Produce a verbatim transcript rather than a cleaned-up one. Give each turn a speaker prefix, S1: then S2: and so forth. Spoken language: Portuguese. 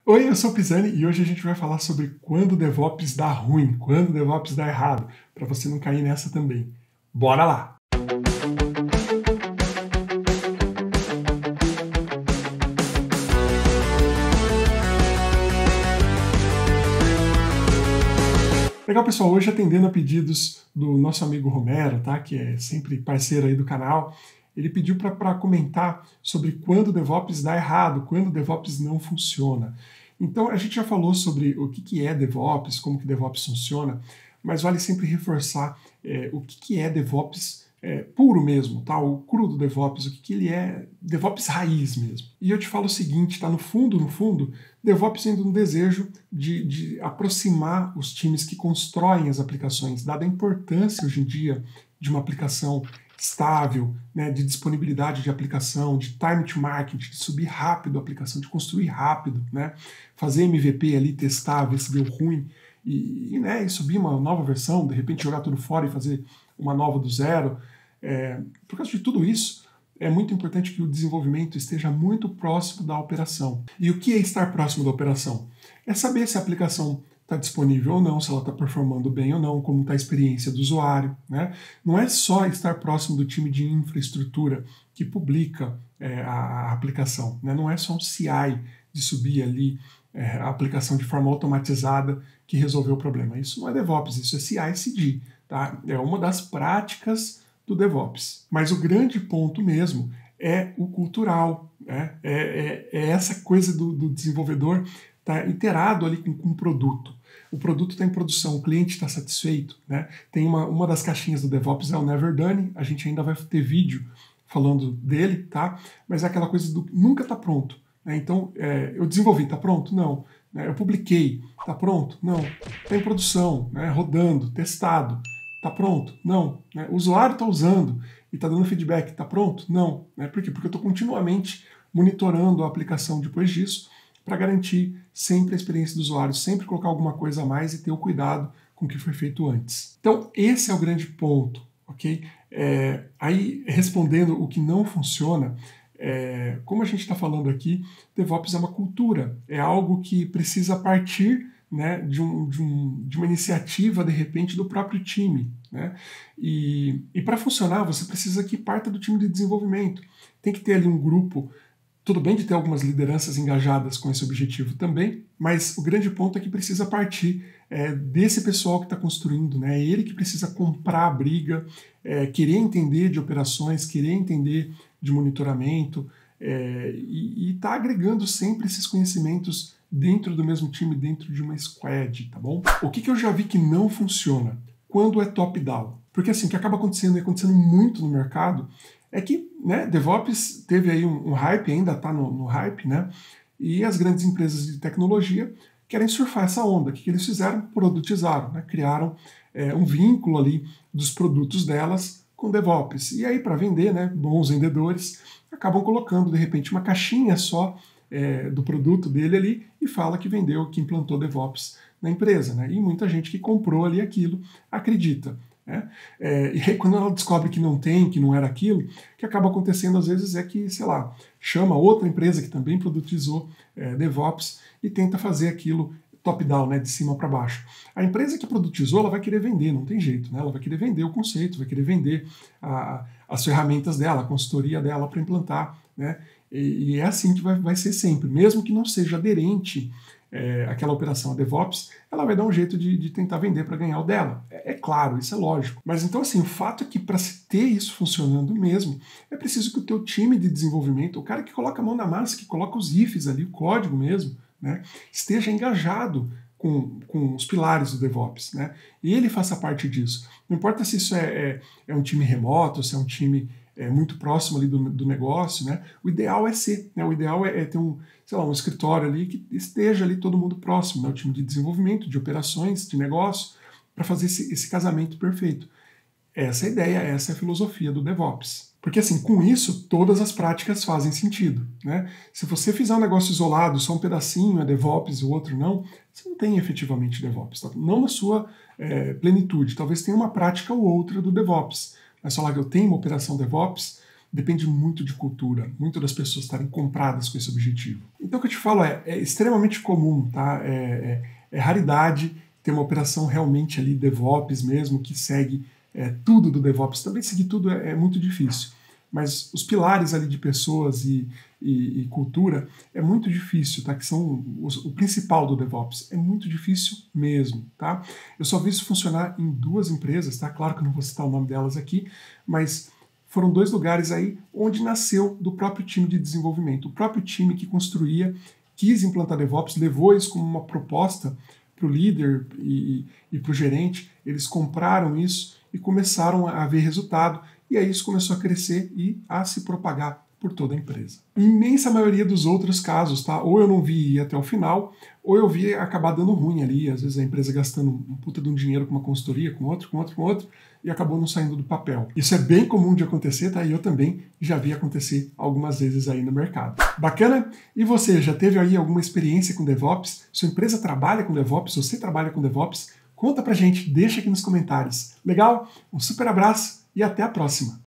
S1: Oi, eu sou o Pisani e hoje a gente vai falar sobre quando o DevOps dá ruim, quando o DevOps dá errado, para você não cair nessa também. Bora lá! Legal, pessoal, hoje atendendo a pedidos do nosso amigo Romero, tá? Que é sempre parceiro aí do canal, ele pediu para comentar sobre quando o DevOps dá errado, quando o DevOps não funciona. Então, a gente já falou sobre o que, que é DevOps, como que DevOps funciona, mas vale sempre reforçar é, o que, que é DevOps é, puro mesmo, tá? O cru do DevOps, o que, que ele é, DevOps raiz mesmo. E eu te falo o seguinte, tá? No fundo, no fundo, DevOps sendo um desejo de, de aproximar os times que constroem as aplicações, dada a importância hoje em dia de uma aplicação estável, né, de disponibilidade de aplicação, de time to market, de subir rápido a aplicação, de construir rápido, né, fazer M V P ali, testar, ver se deu ruim, e, e, né, e subir uma nova versão, de repente jogar tudo fora e fazer uma nova do zero. É, por causa de tudo isso, é muito importante que o desenvolvimento esteja muito próximo da operação. E o que é estar próximo da operação? É saber se a aplicação está disponível ou não, se ela está performando bem ou não, como está a experiência do usuário, né? Não é só estar próximo do time de infraestrutura que publica é, a, a aplicação, né? Não é só um C I de subir ali é, a aplicação de forma automatizada que resolveu o problema. Isso não é DevOps, isso é C I C D, tá? É uma das práticas do DevOps. Mas o grande ponto mesmo é o cultural, né? é, é, é essa coisa do, do desenvolvedor estar inteirado ali com, com o produto. O produto está em produção, o cliente está satisfeito, né? Tem uma, uma das caixinhas do DevOps é o Never Done, a gente ainda vai ter vídeo falando dele, tá? Mas é aquela coisa do nunca está pronto, né? Então, é, eu desenvolvi, está pronto? Não. Né? Eu publiquei, está pronto? Não. Está em produção, né? Rodando, testado. Está pronto? Não. Né? O usuário está usando e está dando feedback. Está pronto? Não. Né? Por quê? Porque eu estou continuamente monitorando a aplicação depois disso para garantir sempre a experiência do usuário, sempre colocar alguma coisa a mais e ter o cuidado com o que foi feito antes. Então, esse é o grande ponto, ok? É, aí, respondendo o que não funciona, é, como a gente está falando aqui, DevOps é uma cultura, é algo que precisa partir né, de, um, de, um, de uma iniciativa, de repente, do próprio time. Né? E, e para funcionar, você precisa que parta do time de desenvolvimento. Tem que ter ali um grupo. Tudo bem de ter algumas lideranças engajadas com esse objetivo também, mas o grande ponto é que precisa partir é, desse pessoal que está construindo, né? É ele que precisa comprar a briga, é, querer entender de operações, querer entender de monitoramento é, e está agregando sempre esses conhecimentos dentro do mesmo time, dentro de uma squad, tá bom? O que, que eu já vi que não funciona? Quando é top-down. Porque assim, o que acaba acontecendo e acontecendo muito no mercado é que né, DevOps teve aí um, um hype, ainda está no, no hype, né? E as grandes empresas de tecnologia querem surfar essa onda. O que, que eles fizeram? Produtizaram, né? Criaram é, um vínculo ali dos produtos delas com DevOps. E aí, para vender, né, bons vendedores acabam colocando, de repente, uma caixinha só é, do produto dele ali e fala que vendeu, que implantou DevOps na empresa. Né? E muita gente que comprou ali aquilo acredita. Né? É, e aí quando ela descobre que não tem, que não era aquilo, o que acaba acontecendo às vezes é que, sei lá, chama outra empresa que também produtizou é, DevOps e tenta fazer aquilo top-down, né, de cima para baixo. A empresa que produtizou, ela vai querer vender, não tem jeito, né? Ela vai querer vender o conceito, vai querer vender a, as ferramentas dela, a consultoria dela para implantar, né? E, e é assim que vai, vai ser sempre, mesmo que não seja aderente É, aquela operação a DevOps, ela vai dar um jeito de, de tentar vender para ganhar o dela. É, é claro, isso é lógico. Mas então assim, o fato é que para se ter isso funcionando mesmo, é preciso que o teu time de desenvolvimento, o cara que coloca a mão na massa, que coloca os ifs ali, o código mesmo, né, esteja engajado com, com os pilares do DevOps, né, e ele faça parte disso. Não importa se isso é, é, é um time remoto, se é um time é, muito próximo ali do, do negócio, né? O ideal é ser, né? O ideal é, é ter um, sei lá, um escritório ali que esteja ali todo mundo próximo, né? O time de desenvolvimento, de operações, de negócio, para fazer esse, esse casamento perfeito. Essa é a ideia, essa é a filosofia do DevOps. Porque assim, com isso, todas as práticas fazem sentido, né? Se você fizer um negócio isolado, só um pedacinho é DevOps e o outro não, você não tem efetivamente DevOps, tá? Não na sua é, plenitude. Talvez tenha uma prática ou outra do DevOps, mas falar que eu tenho uma operação DevOps, depende muito de cultura, muito das pessoas estarem compradas com esse objetivo. Então o que eu te falo é, é extremamente comum, tá? É, é, é raridade ter uma operação realmente ali DevOps mesmo, que segue é, tudo do DevOps. Também seguir tudo é, é muito difícil. Mas os pilares ali de pessoas e, e, e cultura é muito difícil, tá? Que são os, o principal do DevOps. É muito difícil mesmo, tá? Eu só vi isso funcionar em duas empresas, tá? Claro que eu não vou citar o nome delas aqui, mas foram dois lugares aí onde nasceu do próprio time de desenvolvimento. O próprio time que construía, quis implantar DevOps, levou isso como uma proposta para o líder e, e para o gerente, eles compraram isso e começaram a ver resultado, e aí isso começou a crescer e a se propagar por toda a empresa. A imensa maioria dos outros casos, tá? Ou eu não vi ir até o final, ou eu vi acabar dando ruim ali, às vezes a empresa gastando um puta de um dinheiro com uma consultoria, com outro, com outro, com outro, e acabou não saindo do papel. Isso é bem comum de acontecer, tá? E eu também já vi acontecer algumas vezes aí no mercado. Bacana? E você, já teve aí alguma experiência com DevOps? Sua empresa trabalha com DevOps? Você trabalha com DevOps? Conta pra gente, deixa aqui nos comentários. Legal? Um super abraço e até a próxima!